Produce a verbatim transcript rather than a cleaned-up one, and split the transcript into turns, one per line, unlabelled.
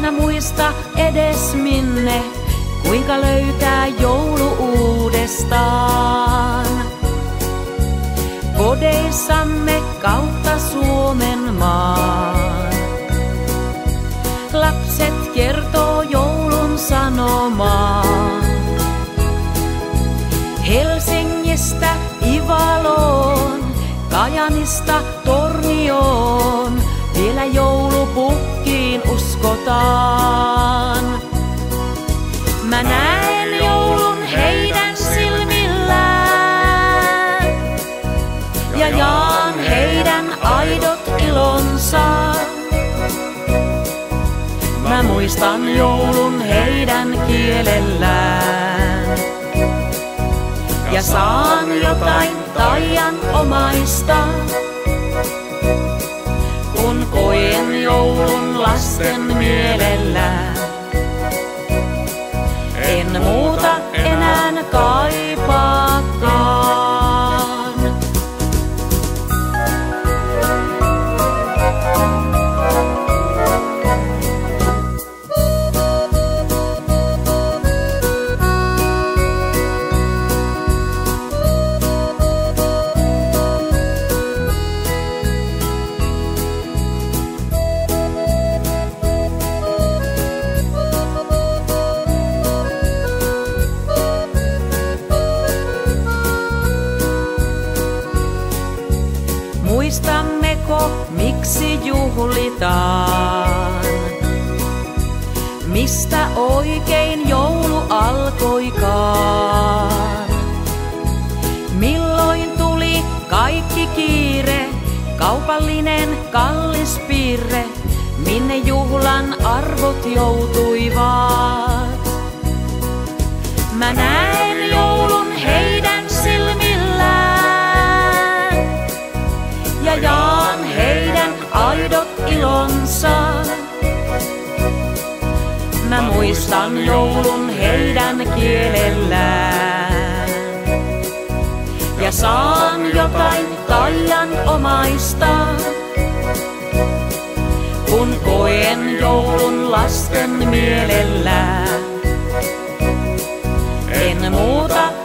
aina muista edes minne, kuinka löytää joulu uudestaan. Kodeissamme kautta Suomen maan. Lapset kertoo joulun sanomaan. Helsingistä Ivaloon, Kajanista Tornioon, vielä joulupukkiin uskotaan. Mä näen joulun heidän silmillään ja jaan heidän aidot ilonsa. Mä muistan joulun heidän kielellään ja saan jotain taianomaista, kun koen joulun lasten mielellään. En muuta enää kaipaakaan. Muistammeko, miksi juhlitaan? Mistä oikein joulu alkoikaan? Milloin tuli kaikki kiire, kaupallinen kallis piirre, minne juhlan arvot joutuivat? Mä näen joulun heidän silmillään ja jaan heidän aidot ilonsa. Mä muistan joulun heidän kielellään ja saan jotain taianomaista, kun koen joulun lasten mielellään. En muuta